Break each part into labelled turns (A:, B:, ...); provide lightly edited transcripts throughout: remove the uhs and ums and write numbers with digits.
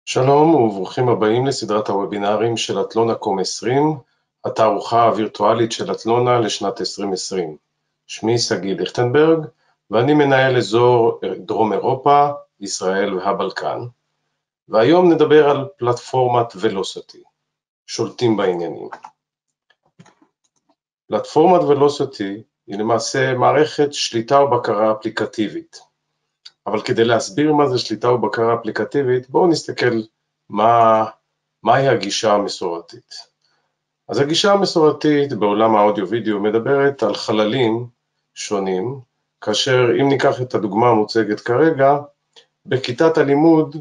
A: שלום וברוכים הבאים לסדרת הוובינרים של אתלונה.com 20, התערוכה הווירטואלית של אתלונה לשנת 2020. שמי סגי ליכטנברג ואני מנהל אזור דרום אירופה, ישראל והבלקן. והיום נדבר על פלטפורמת ולוסיטי, שולטים בעניינים. פלטפורמת ולוסיטי היא למעשה מערכת שליטה ובקרה אפליקטיבית. אבל כדי להסביר מה זה שליטה ובקרה אפליקטיבית, בואו נסתכל מהי הגישה המסורתית. אז הגישה המסורתית בעולם האודיו-וידאו מדברת על חללים שונים, כאשר אם ניקח את הדוגמה המוצגת כרגע, בכיתת הלימוד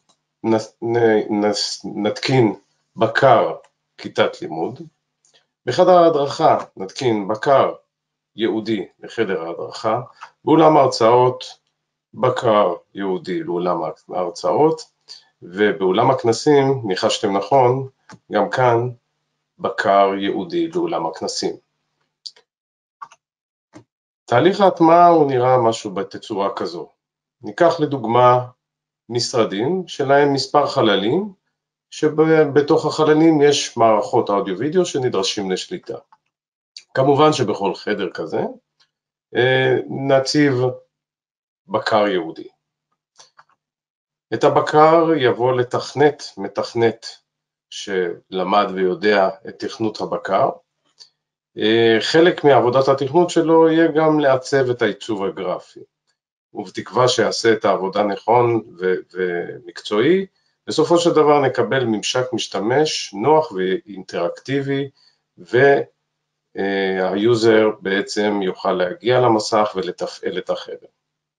A: נתקין בקר כיתת לימוד, בחדר ההדרכה נתקין בקר ייעודי לחדר ההדרכה, באולם ההרצאות בקר ייעודי לאולם ההרצאות, ובאולם הכנסים, ניחשתם נכון, גם כאן בקר ייעודי לאולם הכנסים. תהליך ההטמעה הוא נראה משהו בתצורה כזו. ניקח לדוגמה משרדים שלהם מספר חללים, שבתוך החללים יש מערכות אודיו-וידאו שנדרשים לשליטה. כמובן שבכל חדר כזה נציב בקר ייעודי. את הבקר יבוא מתכנת שלמד ויודע את תכנות הבקר. חלק מעבודת התכנות שלו יהיה גם לעצב את העיצוב הגרפי. ובתקווה שיעשה את העבודה נכון ומקצועי, בסופו של דבר נקבל ממשק משתמש נוח ואינטראקטיבי, והיוזר בעצם יוכל להגיע למסך ולתפעל את החדר.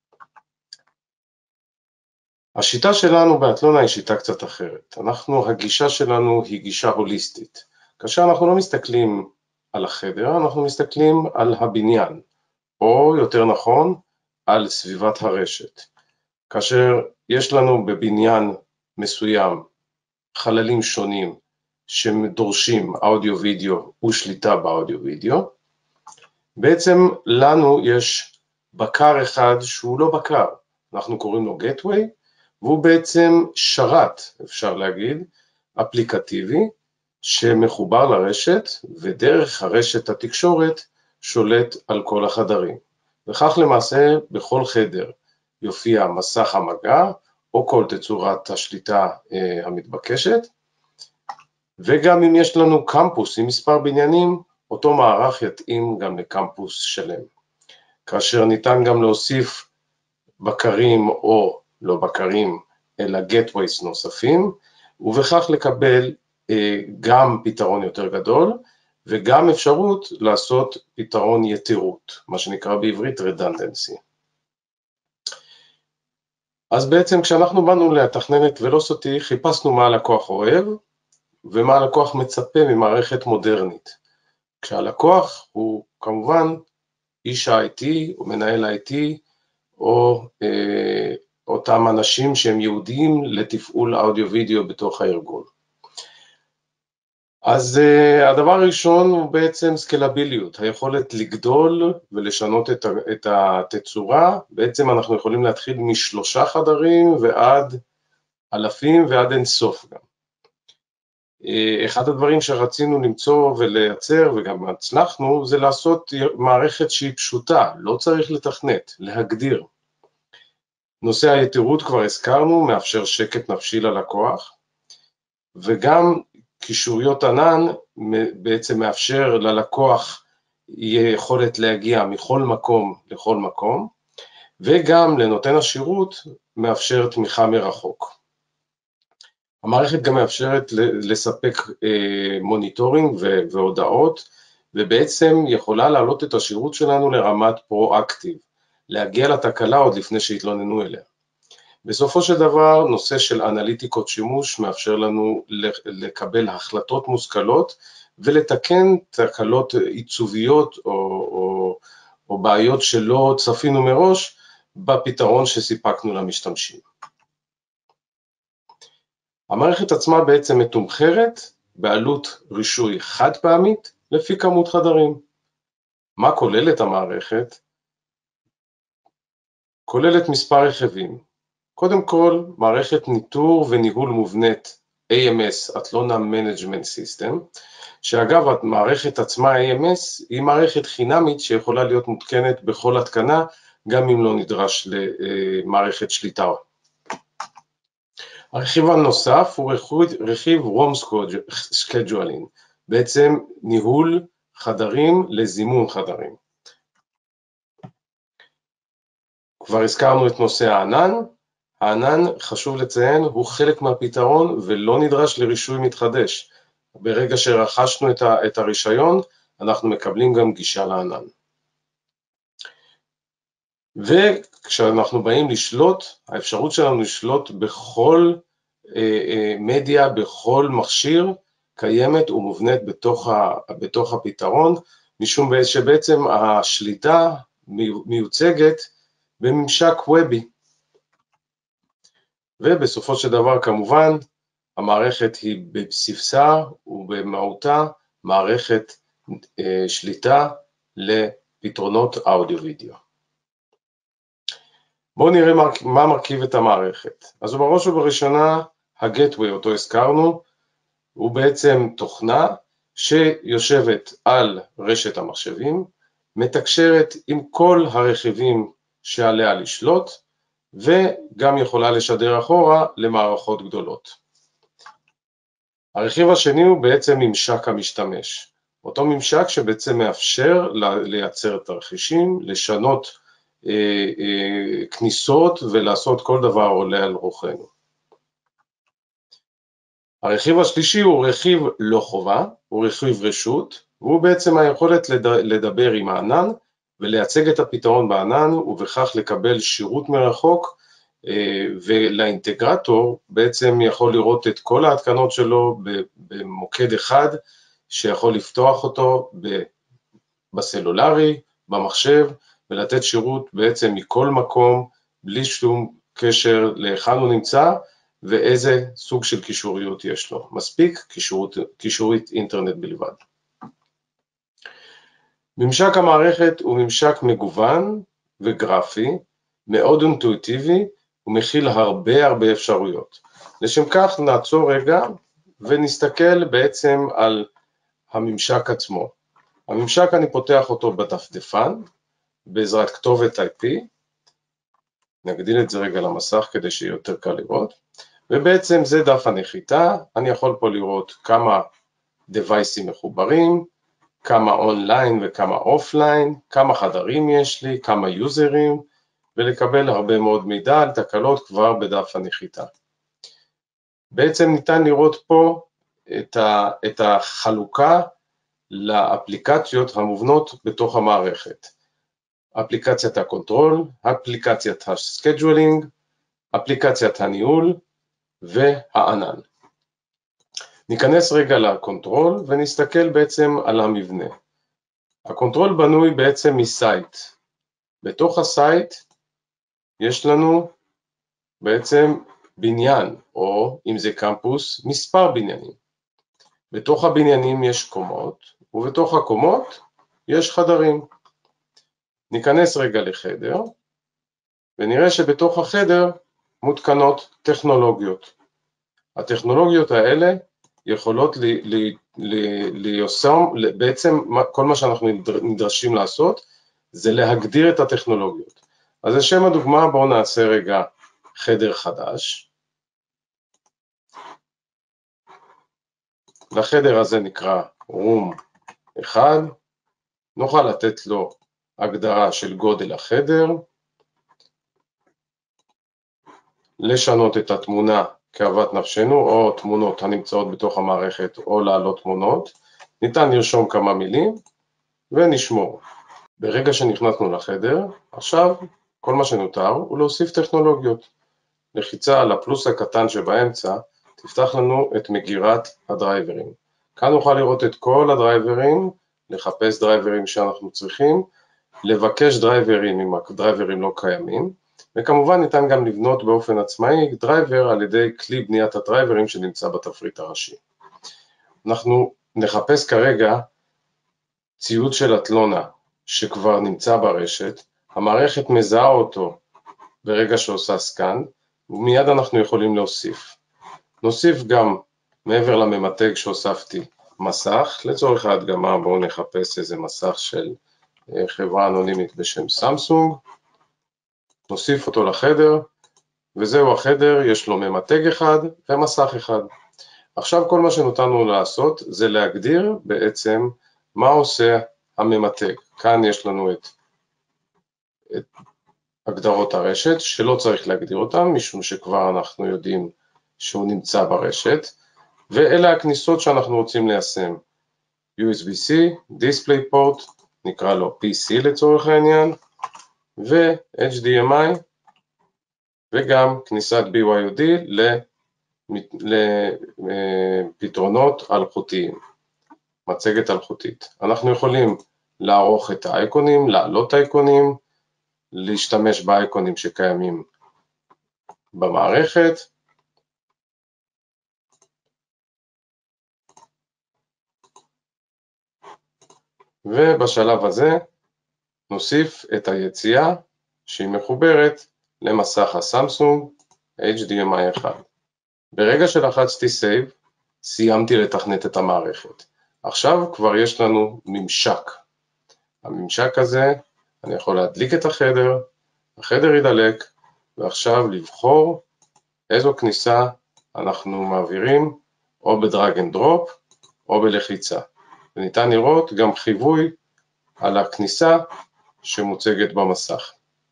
A: השיטה שלנו באתלונה היא שיטה קצת אחרת. הגישה שלנו היא גישה הוליסטית. כאשר אנחנו לא מסתכלים על החדר, אנחנו מסתכלים על הבניין, או יותר נכון, על סביבת הרשת. כאשר יש לנו בבניין מסוים חללים שונים שדורשים אודיו-וידאו ושליטה באודיו-וידאו, בעצם לנו יש בקר אחד שהוא לא בקר, אנחנו קוראים לו Gateway, והוא בעצם שרת, אפשר להגיד, אפליקטיבי, שמחובר לרשת, ודרך הרשת התקשורת שולט על כל החדרים. וכך למעשה בכל חדר יופיע מסך המגע, או כל תצורת השליטה המתבקשת, וגם אם יש לנו קמפוס עם מספר בניינים, אותו מערך יתאים גם לקמפוס שלם. כאשר ניתן גם להוסיף בקרים או לא בקרים, אלא gateways נוספים, ובכך לקבל גם פתרון יותר גדול, וגם אפשרות לעשות פתרון יתירות, מה שנקרא בעברית redundancy. אז בעצם כשאנחנו באנו לתכנן את ולוסיטי, חיפשנו מה הלקוח אוהב, ומה הלקוח מצפה ממערכת מודרנית. כשהלקוח הוא כמובן איש ה-IT, או מנהל ה-IT, או אותם אנשים שהם ייעודיים לתפעול אודיו-וידאו בתוך הארגון. אז הדבר הראשון הוא בעצם סקלביליות, היכולת לגדול ולשנות את התצורה. בעצם אנחנו יכולים להתחיל מ3 חדרים ועד אלפים ועד אינסוף גם. אחד הדברים שרצינו למצוא ולייצר וגם הצלחנו זה לעשות מערכת שהיא פשוטה, לא צריך לתכנת, להגדיר. נושא היתירות כבר הזכרנו, מאפשר שקט נפשי ללקוח, וגם קישוריות ענן בעצם מאפשר ללקוח יהיה יכולת להגיע מכל מקום לכל מקום, וגם לנותן השירות מאפשר תמיכה מרחוק. המערכת גם מאפשרת לספק מוניטורינג והודעות, ובעצם יכולה להעלות את השירות שלנו לרמת פרואקטיב, להגיע לתקלה עוד לפני שהתלוננו אליה. בסופו של דבר, נושא של אנליטיקות שימוש מאפשר לנו לקבל החלטות מושכלות, ולתקן תקלות עיצוביות או בעיות שלא צפינו מראש, בפתרון שסיפקנו למשתמשים. המערכת עצמה בעצם מתומחרת בעלות רישוי חד פעמית לפי כמות חדרים. מה כוללת המערכת? כוללת מספר רכיבים. קודם כל, מערכת ניטור וניהול מובנית AMS, Atlona Management System, שאגב, המערכת עצמה AMS היא מערכת חינמית שיכולה להיות מותקנת בכל התקנה, גם אם לא נדרש למערכת שליטה. הרכיב הנוסף הוא רכיב Room Scheduling, בעצם ניהול חדרים לזימון חדרים. כבר הזכרנו את נושא הענן. הענן, חשוב לציין, הוא חלק מהפתרון ולא נדרש לרישוי מתחדש. ברגע שרכשנו את הרישיון, אנחנו מקבלים גם גישה לענן. וכשאנחנו באים לשלוט, האפשרות שלנו לשלוט בכל מדיה, בכל מכשיר, קיימת ומובנית בתוך הפתרון, משום שבעצם השליטה מיוצגת בממשק וובי. ובסופו של דבר כמובן, המערכת היא בבסיסה ובמהותה מערכת שליטה לפתרונות אודיו-וידאו. בואו נראה מה מרכיב את המערכת. אז בראש ובראשונה, הגטווי אותו הזכרנו, הוא בעצם תוכנה שיושבת על רשת המחשבים, מתקשרת עם כל הרכיבים שעליה לשלוט, וגם יכולה לשדר אחורה למערכות גדולות. הרכיב השני הוא בעצם ממשק המשתמש. אותו ממשק שבעצם מאפשר לייצר תרחישים, לשנות כניסות ולעשות כל דבר עולה על רוחנו. הרכיב השלישי הוא רכיב לא חובה, הוא רכיב רשות, והוא בעצם היכולת לדבר עם הענן ולייצג את הפתרון בענן ובכך לקבל שירות מרחוק, ולאינטגרטור בעצם יכול לראות את כל ההתקנות שלו במוקד אחד שיכול לפתוח אותו בסלולרי, במחשב, ולתת שירות בעצם מכל מקום בלי שום קשר להיכן הוא נמצא ואיזה סוג של קישוריות יש לו. מספיק קישורית אינטרנט בלבד. ממשק המערכת הוא ממשק מגוון וגרפי, מאוד אינטואיטיבי ומכיל הרבה אפשרויות. לשם כך נעצור רגע ונסתכל בעצם על הממשק עצמו. הממשק אני פותח אותו בדפדפן בעזרת כתובת IP, נגדיל את זה רגע למסך כדי שיהיה יותר קל לראות, ובעצם זה דף הנחיתה, אני יכול פה לראות כמה דווייסים מחוברים, כמה אונליין וכמה אופליין, כמה חדרים יש לי, כמה יוזרים, ולקבל הרבה מאוד מידע על תקלות כבר בדף הנחיתה. בעצם ניתן לראות פה את החלוקה לאפליקציות המובנות בתוך המערכת. אפליקציית הקונטרול, אפליקציית הסקיידולינג, אפליקציית הניהול והענן. ניכנס רגע לקונטרול ונסתכל בעצם על המבנה. הקונטרול בנוי בעצם מסייט. בתוך הסייט יש לנו בעצם בניין, או אם זה קמפוס, מספר בניינים. בתוך הבניינים יש קומות, ובתוך הקומות יש חדרים. ניכנס רגע לחדר, ונראה שבתוך החדר מותקנות טכנולוגיות. הטכנולוגיות האלה יכולות ליושם, בעצם כל מה שאנחנו נדרשים לעשות, זה להגדיר את הטכנולוגיות. אז לשם הדוגמה בואו נעשה רגע חדר חדש. לחדר הזה נקרא Room 1, נוכל לתת לו הגדרה של גודל החדר, לשנות את התמונה כאוות נפשנו, או תמונות הנמצאות בתוך המערכת, או להעלות תמונות, ניתן לרשום כמה מילים ונשמור. ברגע שנכנסנו לחדר, עכשיו כל מה שנותר הוא להוסיף טכנולוגיות. לחיצה על הפלוס הקטן שבאמצע, תפתח לנו את מגירת הדרייברים. כאן נוכל לראות את כל הדרייברים, לחפש דרייברים שאנחנו צריכים, לבקש דרייברים אם הדרייברים לא קיימים, וכמובן ניתן גם לבנות באופן עצמאי דרייבר על ידי כלי בניית הדרייברים שנמצא בתפריט הראשי. אנחנו נחפש כרגע ציוד של אטלונה שכבר נמצא ברשת, המערכת מזהה אותו ברגע שעושה סקן, ומיד אנחנו יכולים להוסיף. נוסיף גם, מעבר לממתג שהוספתי, מסך. לצורך ההדגמה בואו נחפש איזה מסך של חברה אנונימית בשם סמסונג. נוסיף אותו לחדר, וזהו החדר, יש לו ממתג אחד ומסך אחד. עכשיו כל מה שנותרנו לעשות זה להגדיר בעצם מה עושה הממתג. כאן יש לנו את הגדרות הרשת, שלא צריך להגדיר אותן, משום שכבר אנחנו יודעים שהוא נמצא ברשת, ואלה הכניסות שאנחנו רוצים ליישם. USB-C, DisplayPort, נקרא לו PC לצורך העניין, ו-HDMI, וגם כניסת BYOD לפתרונות אלחוטיים, מצגת אלחוטית. אנחנו יכולים לערוך את האייקונים, להעלות אייקונים, להשתמש באייקונים שקיימים במערכת, ובשלב הזה נוסיף את היציאה שהיא מחוברת למסך הסמסונג HDMI 1. ברגע שלחצתי Save, סיימתי לתכנת את המערכת. עכשיו כבר יש לנו ממשק. הממשק הזה, אני יכול להדליק את החדר, החדר ידלק, ועכשיו לבחור איזו כניסה אנחנו מעבירים, או בדרג אנד דרופ, או בלחיצה. וניתן לראות גם חיווי על הכניסה שמוצגת במסך.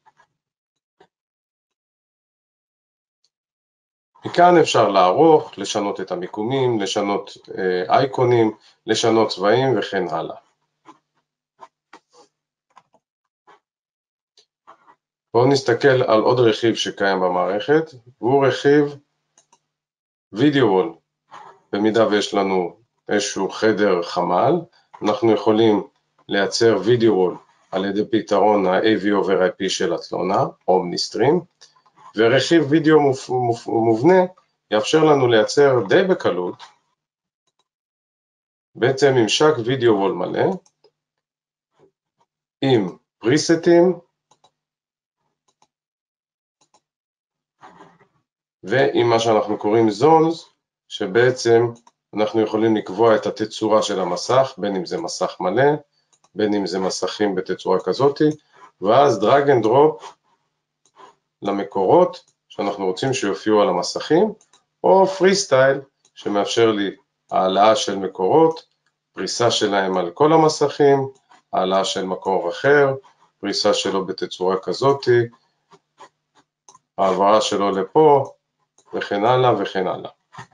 A: מכאן אפשר לערוך, לשנות את המיקומים, לשנות אייקונים, לשנות צבעים וכן הלאה. בואו נסתכל על עוד רכיב שקיים במערכת, והוא רכיב וידאו וול. במידה ויש לנו איזשהו חדר חמ"ל, אנחנו יכולים לייצר וידאו וול על ידי פתרון ה-AV over IP של אתלונה, אומניסטרים, ורכיב וידאו מובנה יאפשר לנו לייצר די בקלות בעצם ממשק וידאו וול מלא עם פריסטים ועם מה שאנחנו קוראים זונס, שבעצם אנחנו יכולים לקבוע את התצורה של המסך, בין אם זה מסך מלא, בין אם זה מסכים בתצורה כזאת, ואז דרג אנד דרופ למקורות שאנחנו רוצים שיופיעו על המסכים, או פרי סטייל שמאפשר לי העלאה של מקורות, פריסה שלהם על כל המסכים, העלאה של מקור אחר, פריסה שלו בתצורה כזאת, העברה שלו לפה, וכן הלאה וכן הלאה.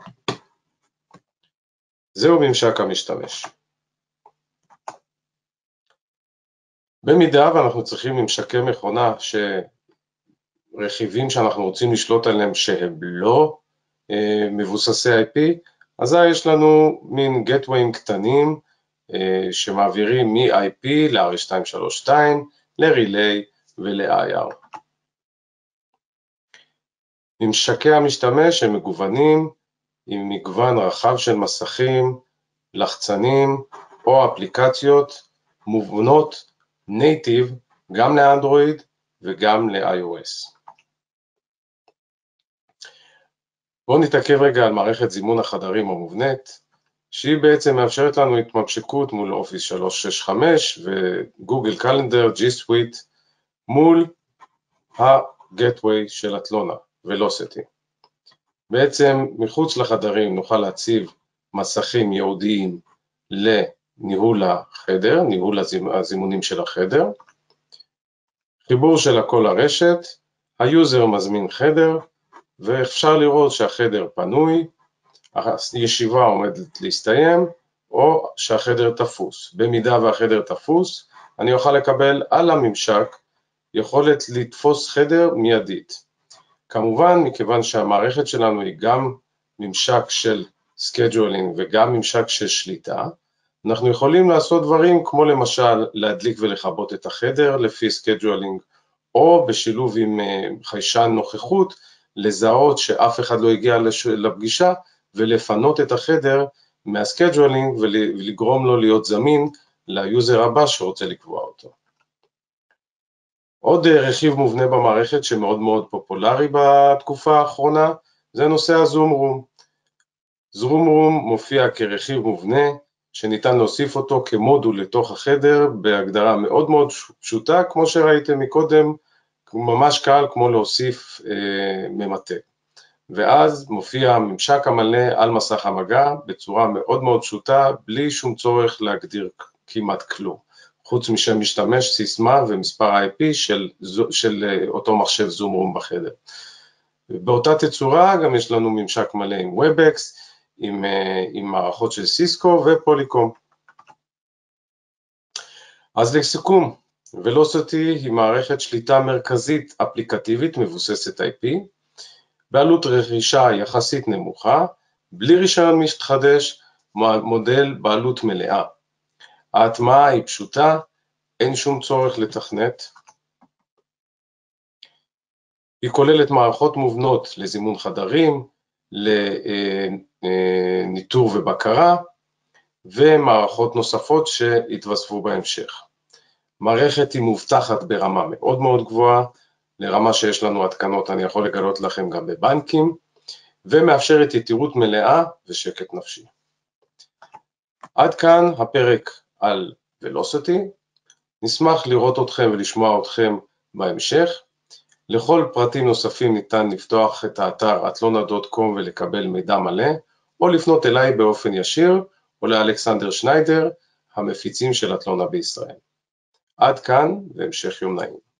A: זהו ממשק המשתמש. במידה ואנחנו צריכים ממשקי מכונה רכיבים שאנחנו רוצים לשלוט עליהם שהם לא מבוססי IP, אז יש לנו מין גטוויים קטנים שמעבירים מ-IP ל-R232, לרילי ול-IR. ממשקי המשתמש הם מגוונים עם מגוון רחב של מסכים, לחצנים או אפליקציות מובנות נייטיב גם לאנדרואיד וגם ל-iOS. בואו נתעכב רגע על מערכת זימון החדרים המובנית, שהיא בעצם מאפשרת לנו התממשקות מול אופיס 365 וגוגל קלנדר, G Suite, מול הגטווי של אתלונה, ולוסיטי. בעצם מחוץ לחדרים נוכל להציב מסכים ייעודיים לניהול החדר, ניהול הזימונים של החדר, חיבור של הכל לרשת, היוזר מזמין חדר, ואפשר לראות שהחדר פנוי, הישיבה עומדת להסתיים, או שהחדר תפוס. במידה והחדר תפוס, אני אוכל לקבל על הממשק יכולת לתפוס חדר מיידית. כמובן, מכיוון שהמערכת שלנו היא גם ממשק של סקייג'ולינג וגם ממשק של שליטה, אנחנו יכולים לעשות דברים כמו למשל להדליק ולכבות את החדר לפי סקייג'ולינג, או בשילוב עם חיישן נוכחות, לזהות שאף אחד לא הגיע לפגישה ולפנות את החדר מהסקייג'ולינג ולגרום לו להיות זמין ליוזר הבא שרוצה לקבוע אותו. עוד רכיב מובנה במערכת שמאוד מאוד פופולרי בתקופה האחרונה, זה נושא הזום רום. זום רום מופיע כרכיב מובנה, שניתן להוסיף אותו כמודול לתוך החדר, בהגדרה מאוד מאוד פשוטה, כמו שראיתם מקודם, ממש קל כמו להוסיף ממתג. ואז מופיע הממשק המלא על מסך המגע, בצורה מאוד מאוד פשוטה, בלי שום צורך להגדיר כמעט כלום. חוץ משם משתמש, סיסמה ומספר IP של אותו מחשב זום רום בחדר. באותה תצורה גם יש לנו ממשק מלא עם WebEx, עם מערכות של סיסקו ופוליקום. אז לסיכום, ולוסיטי היא מערכת שליטה מרכזית אפליקטיבית מבוססת IP, בעלות רכישה יחסית נמוכה, בלי רישיון מתחדש, מודל בעלות מלאה. ההטמעה היא פשוטה, אין שום צורך לתכנת. היא כוללת מערכות מובנות לזימון חדרים, לניטור ובקרה, ומערכות נוספות שהתווספו בהמשך. מערכת היא מובטחת ברמה מאוד מאוד גבוהה, לרמה שיש לנו התקנות, אני יכול לגלות לכם גם בבנקים, ומאפשרת יתירות מלאה ושקט נפשי. עד כאן הפרק על ולוסיטי, נשמח לראות אתכם ולשמוע אתכם בהמשך. לכל פרטים נוספים ניתן לפתוח את האתר atlona.com ולקבל מידע מלא, או לפנות אליי באופן ישיר, או לאלכסנדר שניידר, המפיצים של אתלונה בישראל. עד כאן והמשך יום נעים.